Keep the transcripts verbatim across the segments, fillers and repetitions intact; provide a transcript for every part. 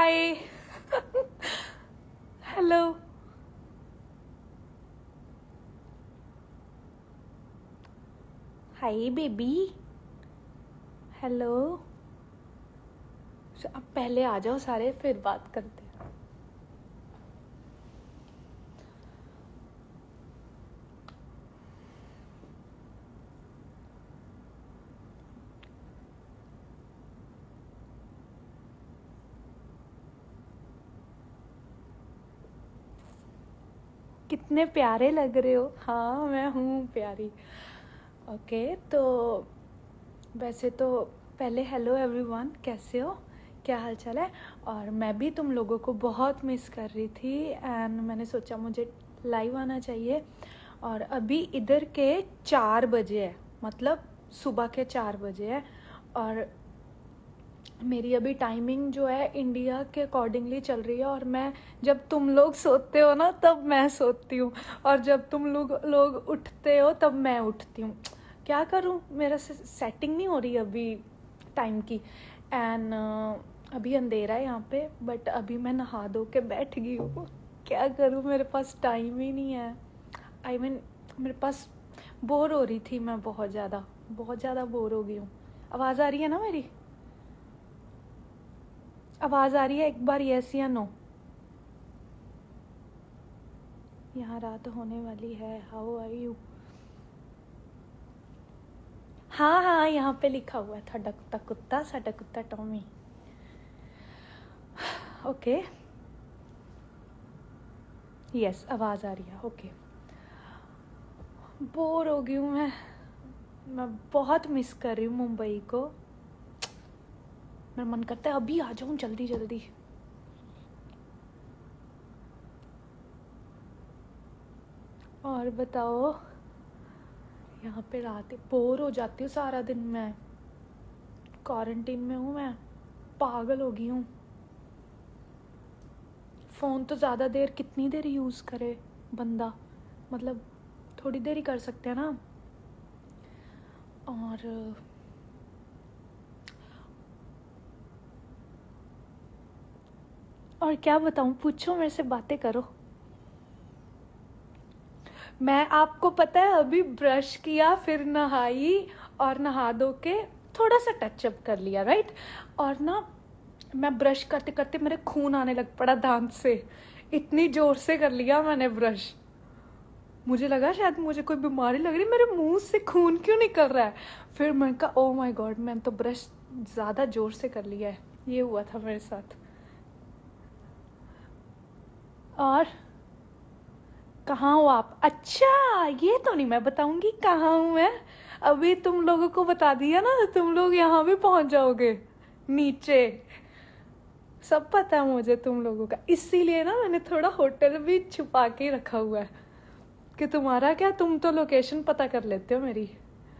हाय hello hi baby hello. अब पहले आ जाओ सारे, फिर बात करते हैं। कितने प्यारे लग रहे हो। हाँ मैं हूँ प्यारी। ओके तो वैसे तो पहले हेलो एवरीवन, कैसे हो, क्या हाल चाल है। और मैं भी तुम लोगों को बहुत मिस कर रही थी एंड मैंने सोचा मुझे लाइव आना चाहिए। और अभी इधर के चार बजे है, मतलब सुबह के चार बजे है। और मेरी अभी टाइमिंग जो है इंडिया के अकॉर्डिंगली चल रही है। और मैं, जब तुम लोग सोते हो ना तब मैं सोती हूँ, और जब तुम लोग लोग उठते हो तब मैं उठती हूँ। क्या करूँ, मेरा से सेटिंग नहीं हो रही अभी टाइम की। एंड uh, अभी अंधेरा है यहाँ पे, बट अभी मैं नहा धो के बैठ गई हूँ। क्या करूँ, मेरे पास टाइम ही नहीं है। आई I मीन mean, मेरे पास बोर हो रही थी मैं, बहुत ज़्यादा बहुत ज़्यादा बोर हो गई हूँ। आवाज़ आ रही है ना मेरी? आवाज आ रही है? एक बार यस या नो। यहाँ रात होने वाली है, हाउ आर यू? हाँ हाँ यहाँ पे लिखा हुआ है साडा कुत्ता कुत्ता साडा कुत्ता टॉमी। ओके यस आवाज आ रही है। ओके बोर हो गई हूँ मैं मैं बहुत मिस कर रही हूँ मुंबई को। मेरा मन करता है अभी आ जाऊँ जल्दी जल्दी। और बताओ, यहाँ पे रात बोर हो जाती हूँ सारा दिन। मैं क्वारंटीन में हूँ, मैं पागल हो गई हूँ। फ़ोन तो ज़्यादा देर, कितनी देर यूज़ करे बंदा, मतलब थोड़ी देर ही कर सकते हैं ना। और और क्या बताऊँ, पूछो मेरे से, बातें करो। मैं, आपको पता है, अभी ब्रश किया, फिर नहाई, और नहा धो के थोड़ा सा टचअप कर लिया, राइट। और ना मैं ब्रश करते करते मेरे खून आने लग पड़ा दांत से, इतनी जोर से कर लिया मैंने ब्रश। मुझे लगा शायद मुझे कोई बीमारी लग रही, मेरे मुंह से खून क्यों निकल रहा है। फिर मैंने कहा ओ माय गॉड, मैंने तो ब्रश ज़्यादा जोर से कर लिया है। ये हुआ था मेरे साथ। और कहाँ हो आप? अच्छा ये तो नहीं मैं बताऊंगी कहाँ हूँ मैं। अभी तुम लोगों को बता दिया ना, तुम लोग यहाँ भी पहुँच जाओगे नीचे। सब पता है मुझे तुम लोगों का, इसीलिए ना मैंने थोड़ा होटल भी छुपा के रखा हुआ है कि तुम्हारा क्या, तुम तो लोकेशन पता कर लेते हो मेरी।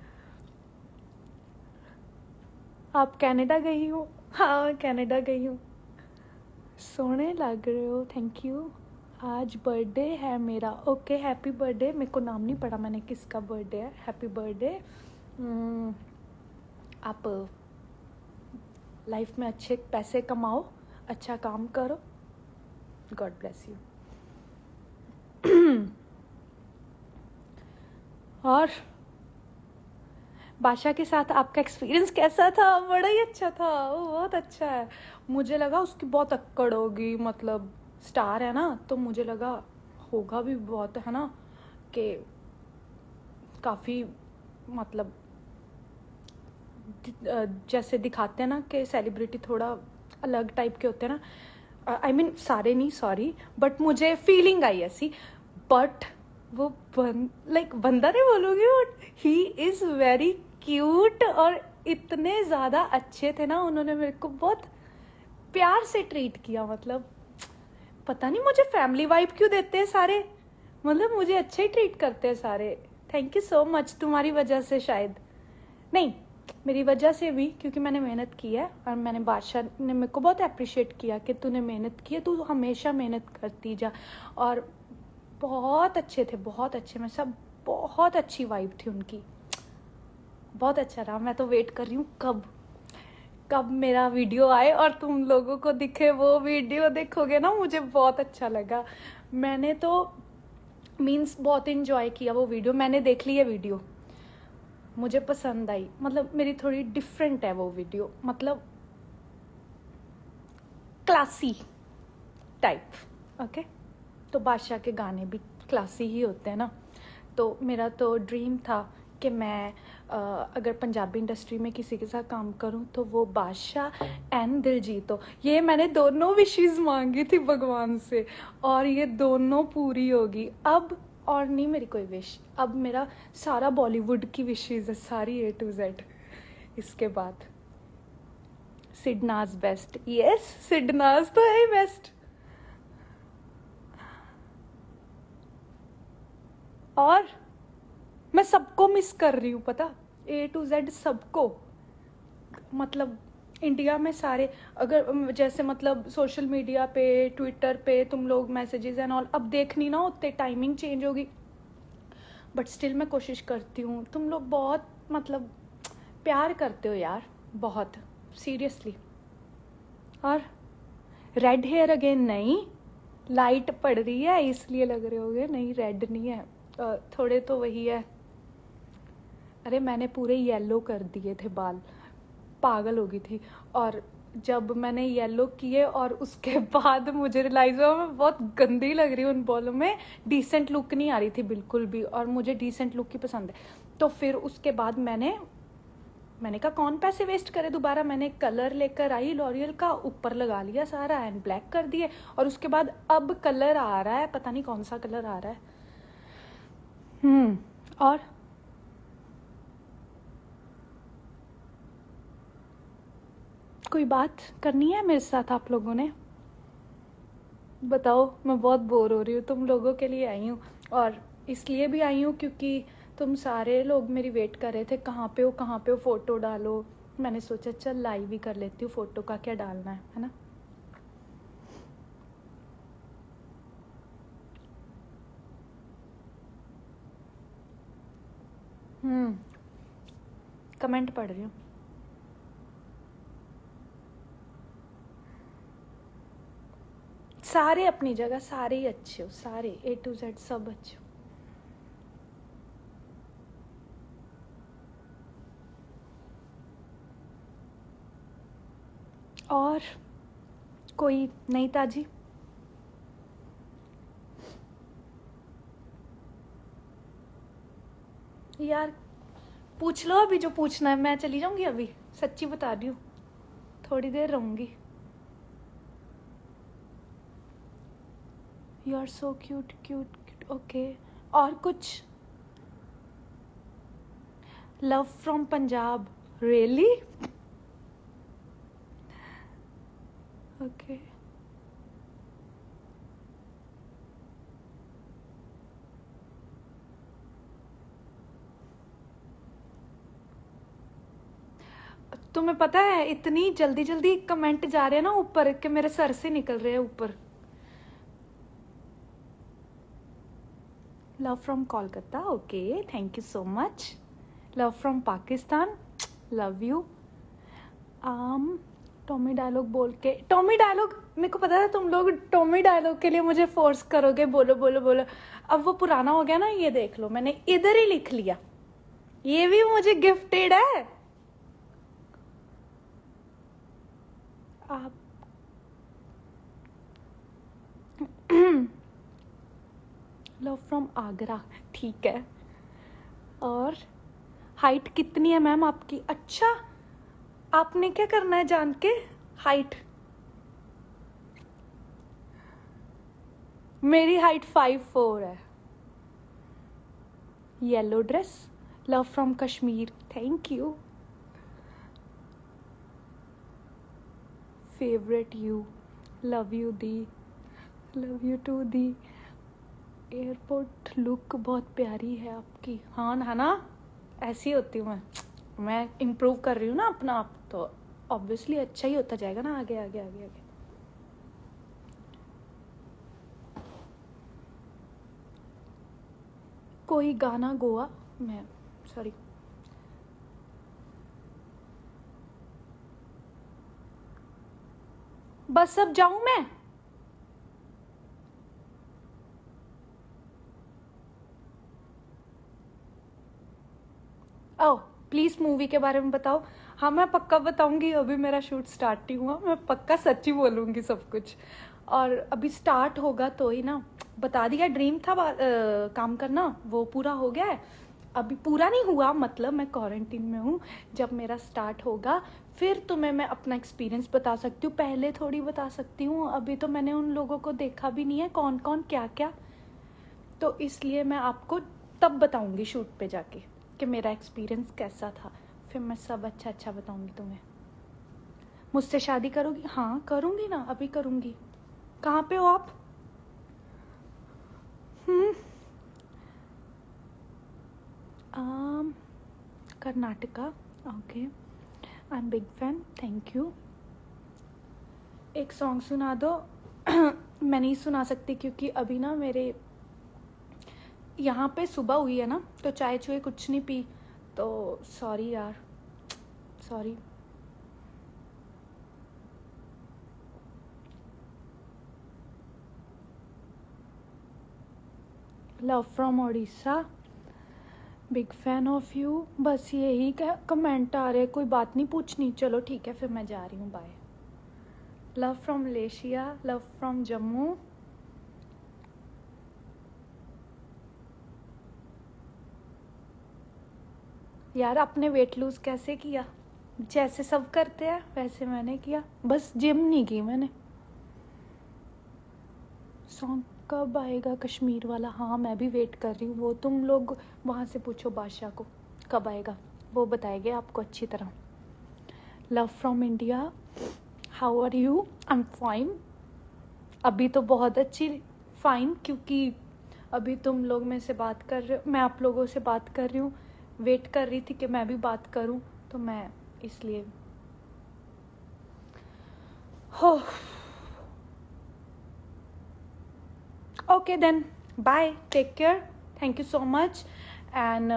आप कनाडा गई हो? हाँ कनाडा गई हूँ। सोने लग रहे हो, थैंक यू। आज बर्थडे है मेरा। Okay happy birthday. मेरे को नाम नहीं पड़ा मैंने किसका बर्थडे है। Happy birthday. आप लाइफ में अच्छे पैसे कमाओ, अच्छा काम करो। God bless you. और बादशाह के साथ आपका एक्सपीरियंस कैसा था? बड़ा ही अच्छा था, वो बहुत अच्छा है। मुझे लगा उसकी बहुत अक्कड़ होगी, मतलब स्टार है ना, तो मुझे लगा होगा भी बहुत, है ना, कि काफ़ी, मतलब जैसे दिखाते हैं ना कि सेलिब्रिटी थोड़ा अलग टाइप के होते हैं ना। आई मीन सारे नहीं, सॉरी, बट मुझे फीलिंग आई ऐसी। बट वो बन लाइक बंदा नहीं बोलूँगी, but he is very cute. और इतने ज़्यादा अच्छे थे ना, उन्होंने मेरे को बहुत प्यार से ट्रीट किया। मतलब पता नहीं मुझे फैमिली वाइब क्यों देते हैं सारे, मतलब मुझे अच्छे ही ट्रीट करते हैं सारे। थैंक यू सो मच, तुम्हारी वजह से शायद नहीं, मेरी वजह से भी, क्योंकि मैंने मेहनत की है। और मैंने, बादशाह ने मेरे को बहुत अप्रिशिएट किया कि तूने मेहनत की है, तू हमेशा मेहनत करती जा। और बहुत अच्छे थे, बहुत अच्छे, मैं सब, बहुत अच्छी वाइब थी उनकी, बहुत अच्छा रहा। मैं तो वेट कर रही हूँ कब कब मेरा वीडियो आए और तुम लोगों को दिखे वो वीडियो देखोगे ना, मुझे बहुत अच्छा लगा। मैंने तो मीन्स बहुत इन्जॉय किया वो वीडियो, मैंने देख ली है वीडियो, मुझे पसंद आई। मतलब मेरी थोड़ी डिफरेंट है वो वीडियो, मतलब क्लासी टाइप। ओके, तो बादशाह के गाने भी क्लासी ही होते हैं ना। तो मेरा तो ड्रीम था कि मैं आ, अगर पंजाबी इंडस्ट्री में किसी के साथ काम करूं तो वो बादशाह एंड दिलजीत हो। ये मैंने दोनों विशेस मांगी थी भगवान से और ये दोनों पूरी होगी अब। और नहीं मेरी कोई विश, अब मेरा सारा बॉलीवुड की विशेस है, सारी ए टू जेड। इसके बाद सिडनाज बेस्ट, यस सिडनाज तो है ही बेस्ट। और मैं सबको मिस कर रही हूँ पता, ए टू जेड सबको। मतलब इंडिया में सारे, अगर जैसे मतलब सोशल मीडिया पे ट्विटर पे तुम लोग मैसेजेस एंड ऑल अब देख नहीं ना होते, टाइमिंग चेंज होगी, बट स्टिल मैं कोशिश करती हूँ। तुम लोग बहुत मतलब प्यार करते हो यार, बहुत सीरियसली। और रेड हेयर अगेन नहीं, लाइट पड़ रही है इसलिए लग रहे होगे, नहीं रेड नहीं है, थोड़े तो वही है। अरे मैंने पूरे येलो कर दिए थे बाल, पागल हो गई थी। और जब मैंने येलो किए और उसके बाद मुझे रियलाइज हुआ मैं बहुत गंदी लग रही हूँ उन बालों में, डिसेंट लुक नहीं आ रही थी बिल्कुल भी, और मुझे डिसेंट लुक ही पसंद है। तो फिर उसके बाद मैंने मैंने कहा कौन पैसे वेस्ट करे, दोबारा मैंने कलर लेकर आई लॉरियल का, ऊपर लगा लिया सारा एंड ब्लैक कर दिए। और उसके बाद अब कलर आ रहा है, पता नहीं कौन सा कलर आ रहा है। हम्म और कोई बात करनी है मेरे साथ आप लोगों ने, बताओ। मैं बहुत बोर हो रही हूँ, तुम लोगों के लिए आई हूँ। और इसलिए भी आई हूँ क्योंकि तुम सारे लोग मेरी वेट कर रहे थे, कहाँ पे हो कहाँ पे हो, फोटो डालो। मैंने सोचा चल लाइव ही कर लेती हूँ, फोटो का क्या डालना है है ना। हम्म कमेंट पढ़ रही हूँ। सारे अपनी जगह, सारे ही अच्छे हो, सारे ए टू जेड सब अच्छे हो। और कोई नई ताजी? यार पूछ लो अभी जो पूछना है, मैं चली जाऊंगी अभी, सच्ची बता रही हूँ, थोड़ी देर रहूंगी। You are so cute cute okay. और कुछ? Love from Punjab, really? Okay. तुम्हें पता है इतनी जल्दी जल्दी कमेंट जा रहे हैं ना ऊपर कि मेरे सर से निकल रहे हैं ऊपर। Love from Kolkata, okay thank you so much. Love from Pakistan, love you. आम टॉमी डायलॉग बोल के, टॉमी डायलॉग मेरे को पता था तुम लोग टॉमी डायलॉग के लिए मुझे फोर्स करोगे, बोलो बोलो बोलो। अब वो पुराना हो गया ना, ये देख लो मैंने इधर ही लिख लिया, ये भी मुझे गिफ्टेड है। आप लव फ्रॉम आगरा, ठीक है। और हाइट कितनी है मैम आपकी? अच्छा आपने क्या करना है जान के हाइट? मेरी हाइट फाइव फोर है। Yellow dress, love from Kashmir, thank you. Favourite you, love you दी, लव यू टू दी। एयरपोर्ट लुक बहुत प्यारी है आपकी, हाँ है ना, ऐसी होती हूँ मैं मैं इम्प्रूव कर रही हूँ ना अपना आप, तो ऑब्वियसली अच्छा ही होता जाएगा ना आगे आगे आगे आगे। कोई गाना गोवा मैं सॉरी बस अब जाऊं मैं? ओ प्लीज़ मूवी के बारे में बताओ। हाँ मैं पक्का बताऊंगी, अभी मेरा शूट स्टार्ट नहीं हुआ, मैं पक्का सच्ची बोलूंगी सब कुछ। और अभी स्टार्ट होगा तो ही ना, बता दिया ड्रीम था आ, काम करना, वो पूरा हो गया है। अभी पूरा नहीं हुआ, मतलब मैं क्वारंटीन में हूँ। जब मेरा स्टार्ट होगा फिर तुम्हें मैं अपना एक्सपीरियंस बता सकती हूँ, पहले थोड़ी बता सकती हूँ। अभी तो मैंने उन लोगों को देखा भी नहीं है, कौन कौन क्या क्या, तो इसलिए मैं आपको तब बताऊंगी शूट पे जाके कि मेरा एक्सपीरियंस कैसा था। फिर मैं सब अच्छा अच्छा बताऊंगी तुम्हें। मुझसे शादी करोगी? हाँ करूंगी ना, अभी करूंगी। कहाँ पे हो आप? Hmm um, Karnataka. Okay, I am big fan, thank you. एक सॉन्ग सुना दो। मैं नहीं सुना सकती क्योंकि अभी ना मेरे यहाँ पे सुबह हुई है ना, तो चाय चुए कुछ नहीं पी, तो सॉरी यार, sorry. Love from Odisha, big fan of you. बस यही कमेंट आ रहे, कोई बात नहीं पूछनी। चलो ठीक है, फिर मैं जा रही हूँ, bye. Love from Malaysia, love from Jammu. यार आपने वेट लूज कैसे किया? जैसे सब करते हैं वैसे मैंने किया, बस जिम नहीं की मैंने। सॉन्ग कब आएगा कश्मीर वाला? हाँ मैं भी वेट कर रही हूँ, वो तुम लोग वहाँ से पूछो बादशाह को कब आएगा, वो बताएंगे आपको अच्छी तरह। Love from India, how are you? I am fine. अभी तो बहुत अच्छी फाइन, क्योंकि अभी तुम लोग में से बात कर रहे हो, मैं आप लोगों से बात कर रही हूँ, वेट कर रही थी कि मैं भी बात करूँ, तो मैं इसलिए हो। Okay then, bye, take care, thank you so much. And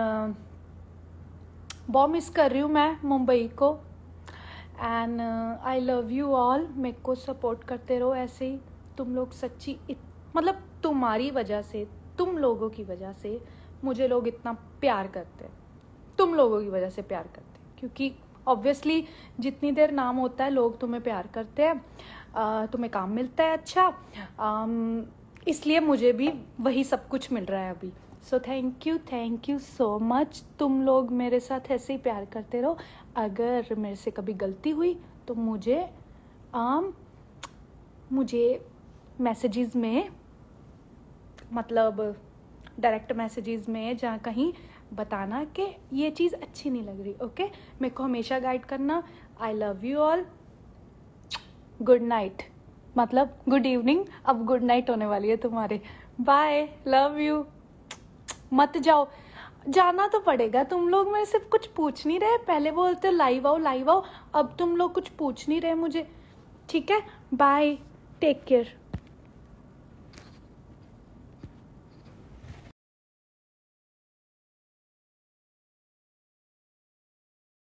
बहुत मिस कर रही हूँ मैं मुंबई को। And I love you all, मेरे को सपोर्ट करते रहो ऐसे ही। तुम लोग सच्ची इत, मतलब तुम्हारी वजह से, तुम लोगों की वजह से मुझे लोग इतना प्यार करते हैं, तुम लोगों की वजह से प्यार करते हैं, क्योंकि ऑब्वियसली जितनी देर नाम होता है लोग तुम्हें प्यार करते हैं, uh, तुम्हें काम मिलता है अच्छा, um, इसलिए मुझे भी वही सब कुछ मिल रहा है अभी। So thank you, thank you so much. तुम लोग मेरे साथ ऐसे ही प्यार करते रहो। अगर मेरे से कभी गलती हुई तो मुझे आम मुझे मैसेजेस में, मतलब डायरेक्ट मैसेजेस में जहाँ कहीं बताना कि ये चीज़ अच्छी नहीं लग रही। ओके, मेरे को हमेशा गाइड करना। I love you all, good night, मतलब गुड इवनिंग, अब गुड नाइट होने वाली है तुम्हारे। Bye, love you. मत जाओ, जाना तो पड़ेगा। तुम लोग मेरे से कुछ पूछ नहीं रहे, पहले बोलते हो लाइव आओ लाइव आओ, अब तुम लोग कुछ पूछ नहीं रहे मुझे। ठीक है, बाय, टेक केयर।